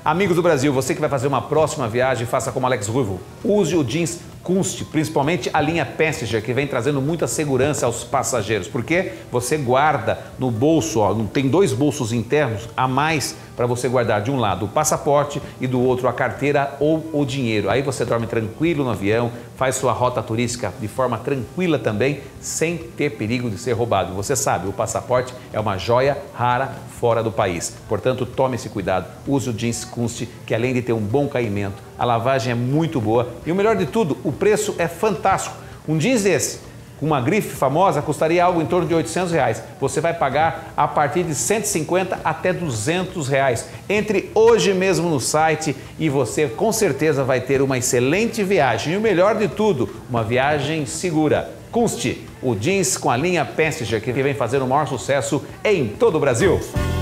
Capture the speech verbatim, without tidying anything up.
Amigos do Brasil, você que vai fazer uma próxima viagem, faça como Alex Ruivo. Use o jeans Kunst, principalmente a linha Passenger, que vem trazendo muita segurança aos passageiros, porque você guarda no bolso, ó, tem dois bolsos internos a mais para você guardar de um lado o passaporte e do outro a carteira ou o dinheiro. Aí você dorme tranquilo no avião, faz sua rota turística de forma tranquila também, sem ter perigo de ser roubado. Você sabe, o passaporte é uma joia rara fora do país. Portanto, tome esse cuidado, use o jeans Kunst, que além de ter um bom caimento, a lavagem é muito boa e o melhor de tudo, o preço é fantástico. Um jeans desse, com uma grife famosa, custaria algo em torno de oitocentos reais. Você vai pagar a partir de cento e cinquenta até duzentos reais. Entre hoje mesmo no site e você com certeza vai ter uma excelente viagem. E o melhor de tudo, uma viagem segura. Kunst, o jeans com a linha Passenger, que vem fazendo o maior sucesso em todo o Brasil.